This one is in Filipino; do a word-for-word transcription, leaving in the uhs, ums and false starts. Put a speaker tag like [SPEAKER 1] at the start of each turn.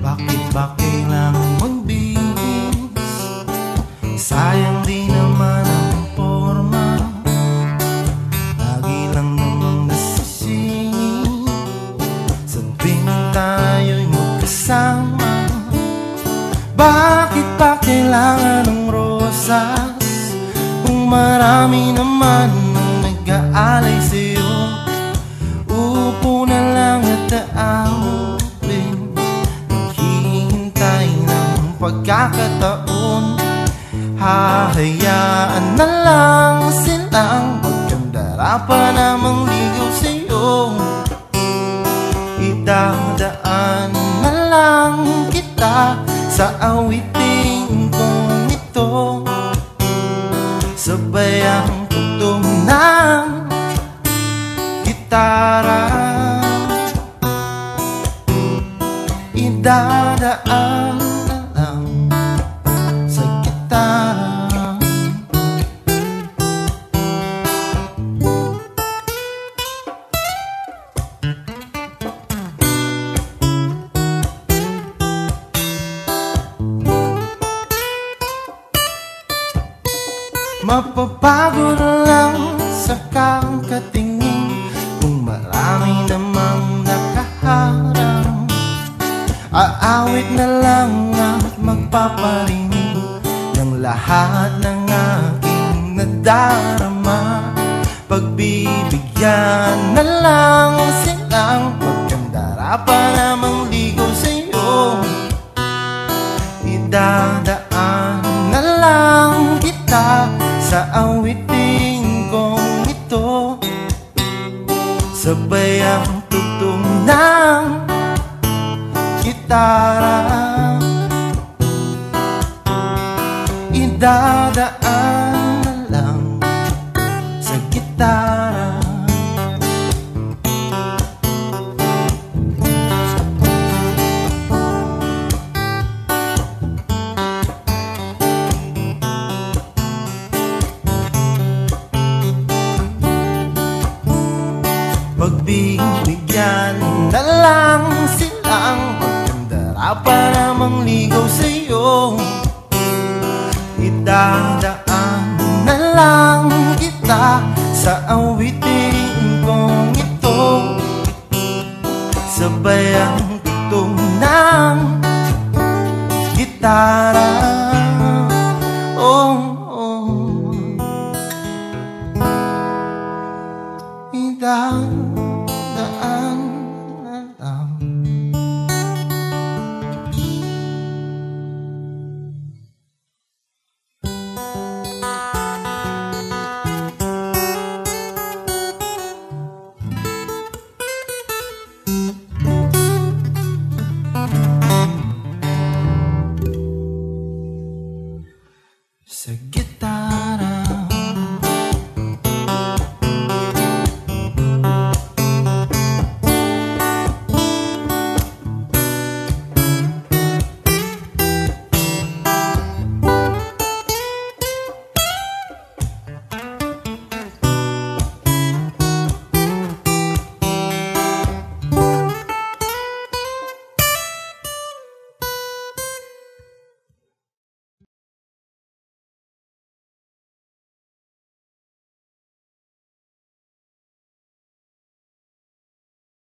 [SPEAKER 1] Bakit ba kailangan magbihis? Sayang di naman ang forma. Lagi lang namang nasisingin sa tuwing tayo'y magkasama. Bakit ba kailangan ng rosas kung marami naman ang nag-aalay sa'yo? Upo na lang at aawin, naghihintay ng pagkakataon. Hahayaan na lang silang magkandara pa namang ligaw sa'yo. Idadaan na lang kita sa awiting kong ito, sabay ang tugtog ng gitara. Idadaan na lang sa gitara. Mapapago na lang sa kakatingin kung marami namang nakaharang. Aawit na lang at magpaparinig ng lahat ng aking nadarama. Pagbibigyan na lang silang magkandara pa namang ligaw sa'yo. Idadaan na lang kita sa awiting kong ito, sabay ang tugtog ng gitara. Idadaan na lang sa gitara. Pagbibigyan na lang silang magkandara pa namang ligaw sa'yo. Idadaan na lang kita sa awiting kong ito, sabay ang tugtog ng gitara.